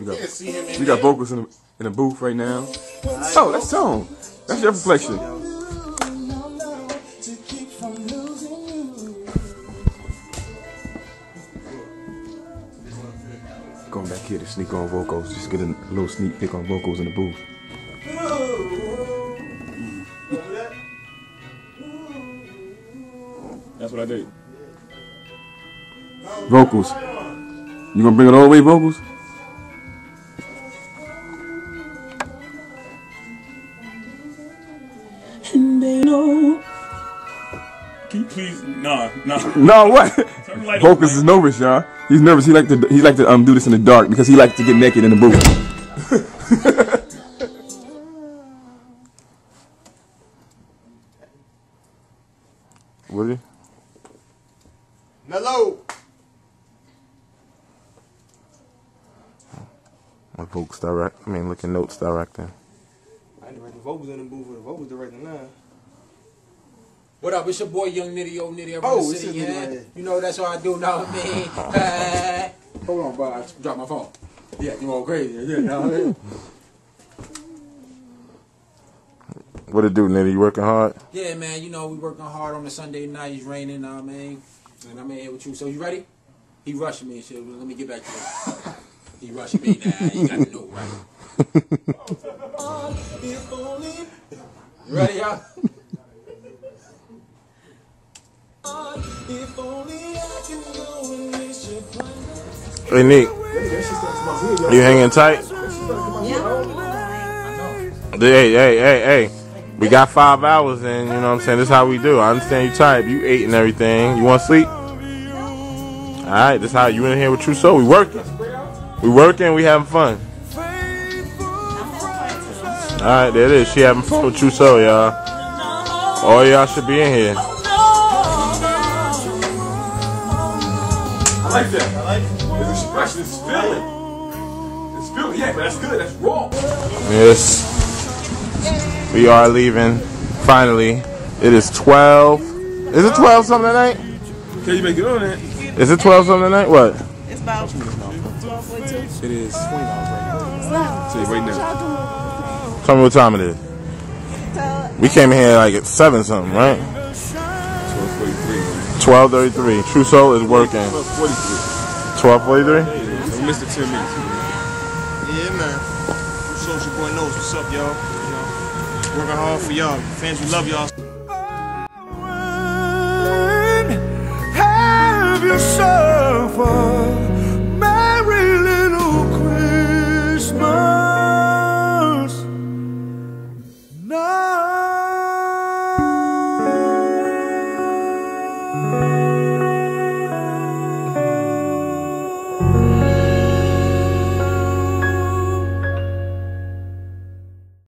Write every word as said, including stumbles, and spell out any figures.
got, we got vocals in the, in the booth right now. Oh, that's Tone. That's your reflection. Going back here to sneak on vocals. Just get a little sneak peek on vocals in the booth. That's what I did. Vocals. You gonna bring it all the way, vocals? And they know. Can you please? No, no. No, what? Like Vocals is nervous, y'all. He's nervous. He like to he like to um do this in the dark because he likes to get naked in the booth. What is it? Mellow. My vocals direct. I mean, looking notes directing. I direct the vocals in the booth with the vocals directing now. What up? It's your boy Young Nitty, old Nitty. Oh, the it's city, his yeah? nigga right here. You know that's what I do now, me. Hey. Hold on, bro. I dropped my phone. Yeah, you all crazy. Yeah, you know what I mean? What it do, Nitty? You working hard? Yeah, man. You know we working hard on a Sunday night. It's raining, know what I mean? And I'm in here with you. So you ready? He rushing me and shit. Let me get back to you. He rushing me now. You got to do it right. You ready, y'all? Hey, Nick. You hanging tight? Hey, hey, hey, hey. We got five hours and you know what I'm saying? This is how we do. I understand you tired. You ate and everything. You want to sleep? Alright, this is how you in here with True Soul. We working. We working, we having fun. Alright, there it is. She having fun with True Soul, y'all. All y'all should be in here. I like that. I like it. It's expression. It's feeling. It's feeling. Yeah, but that's good. That's raw. Yes. We are leaving. Finally. It is twelve. Is it twelve something tonight? Can you make it on that? Is it twelve something tonight? What? It's about twelve forty-two. It is twenty dollars right now. Say right now. Tell me what time it is. We came in here like at seven something, right? twelve forty-three. twelve thirty-three. True Soul is working. twelve forty-three. twelve forty-three? We missed it ten minutes. Yeah, man. True Soul, your boy knows what's up, y'all. You know, working hard for y'all. Fans, we love y'all.